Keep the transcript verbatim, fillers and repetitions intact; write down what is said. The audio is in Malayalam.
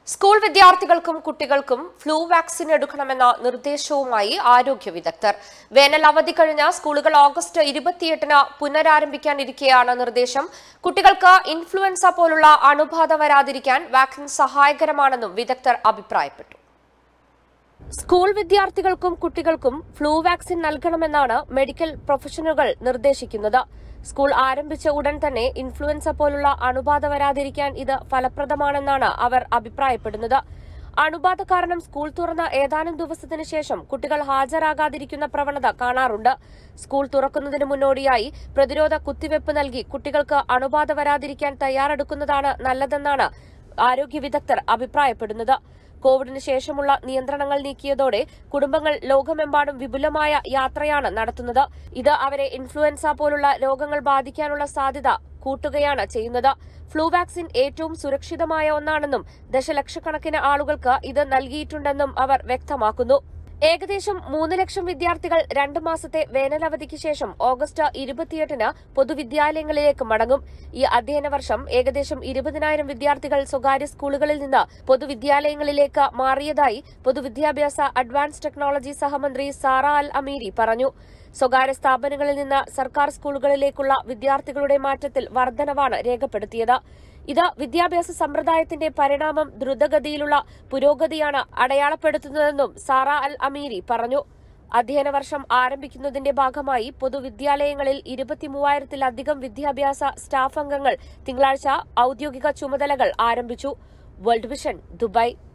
സ്കൂൾ വിദ്യാർത്ഥികൾക്കും കുട്ടികൾക്കും ഫ്ലൂ വാക്സിൻ എടുക്കണമെന്ന നിർദ്ദേശവുമായി ആരോഗ്യ വിദഗ്ധർ. വേനൽ അവധി കഴിഞ്ഞ സ്കൂളുകൾ ഓഗസ്റ്റ് ഇരുപത്തിയെട്ടിന് പുനരാരംഭിക്കാനിരിക്കെയാണ് നിർദ്ദേശം. കുട്ടികൾക്ക് ഇൻഫ്ലുവൻസ പോലുള്ള അണുബാധ വരാതിരിക്കാൻ വാക്സിൻ സഹായകരമാണെന്നും വിദഗ്ധർ അഭിപ്രായപ്പെട്ടു. സ്കൂൾ വിദ്യാർത്ഥികൾക്കും കുട്ടികൾക്കും ഫ്ലൂ വാക്സിൻ നൽകണമെന്നാണ് മെഡിക്കൽ പ്രൊഫഷണലുകൾ നിർദ്ദേശിക്കുന്നത്. സ്കൂൾ ആരംഭിച്ച ഉടൻ തന്നെ ഇൻഫ്ലുവൻസ പോലുള്ള അണുബാധ വരാതിരിക്കാൻ ഇത് ഫലപ്രദമാണെന്നാണ് അവർ അഭിപ്രായപ്പെടുന്നത്. അണുബാധ കാരണം സ്കൂൾ തുറന്ന ഏതാനും ദിവസത്തിനു ശേഷം കുട്ടികൾ ഹാജരാകാതിരിക്കുന്ന പ്രവണത കാണാറുണ്ട്. സ്കൂൾ തുറക്കുന്നതിന് മുന്നോടിയായി പ്രതിരോധ കുത്തിവയ്പ് നൽകി കുട്ടികൾക്ക് അണുബാധ വരാതിരിക്കാൻ തയ്യാറെടുക്കുന്നതാണ് നല്ലതെന്നാണ് ആരോഗ്യ വിദഗ്ധർ അഭിപ്രായപ്പെടുന്നത്. കോവിഡിന് ശേഷമുള്ള നിയന്ത്രണങ്ങൾ നീക്കിയതോടെ കുടുംബങ്ങൾ ലോകമെമ്പാടും വിപുലമായ യാത്രയാണ് നടത്തുന്നത്. ഇത് അവരെ ഇൻഫ്ലുവൻസ പോലുള്ള രോഗങ്ങൾ ബാധിക്കാനുള്ള സാധ്യത കൂട്ടുകയാണ് ചെയ്യുന്നത്. ഫ്ലൂ വാക്സിൻ ഏറ്റവും സുരക്ഷിതമായ ഒന്നാണെന്നും ദശലക്ഷക്കണക്കിന് ആളുകൾക്ക് ഇത് നൽകിയിട്ടുണ്ടെന്നും അവർ വ്യക്തമാക്കുന്നു. ഏകദേശം മൂന്ന് ലക്ഷം വിദ്യാർത്ഥികൾ രണ്ടു മാസത്തെ വേനലവധിക്ക് ശേഷം ഓഗസ്റ്റ് ഇരുപത്തിയെട്ടിന് പൊതുവിദ്യാലയങ്ങളിലേക്ക് മടങ്ങും. ഈ അധ്യയന വർഷം ഏകദേശം ഇരുപതിനായിരം വിദ്യാർത്ഥികൾ സ്വകാര്യ സ്കൂളുകളിൽ നിന്ന് പൊതുവിദ്യാലയങ്ങളിലേക്ക് മാറിയതായി പൊതുവിദ്യാഭ്യാസ അഡ്വാൻസ് ടെക്നോളജി സഹമന്ത്രി സാറ അൽ അമീരി പറഞ്ഞു. സ്വകാര്യ സ്ഥാപനങ്ങളിൽ നിന്ന് സർക്കാർ സ്കൂളുകളിലേക്കുള്ള വിദ്യാർത്ഥികളുടെ മാറ്റത്തിൽ വർധനവാണ് രേഖപ്പെടുത്തിയത്. ഇത് വിദ്യാഭ്യാസ സമ്പ്രദായത്തിന്റെ പരിണാമം ദ്രുതഗതിയിലുള്ള പുരോഗതിയാണ് അടയാളപ്പെടുത്തുന്നതെന്നും സാറ അൽ അമീരി പറഞ്ഞു. അധ്യയന വർഷം ആരംഭിക്കുന്നതിന്റെ ഭാഗമായി പൊതുവിദ്യാലയങ്ങളിൽ ഇരുപത്തിമൂവായിരത്തിലധികം വിദ്യാഭ്യാസ സ്റ്റാഫ് അംഗങ്ങൾ തിങ്കളാഴ്ച ഔദ്യോഗിക ചുമതലകൾ ആരംഭിച്ചു. World Vision, Dubai.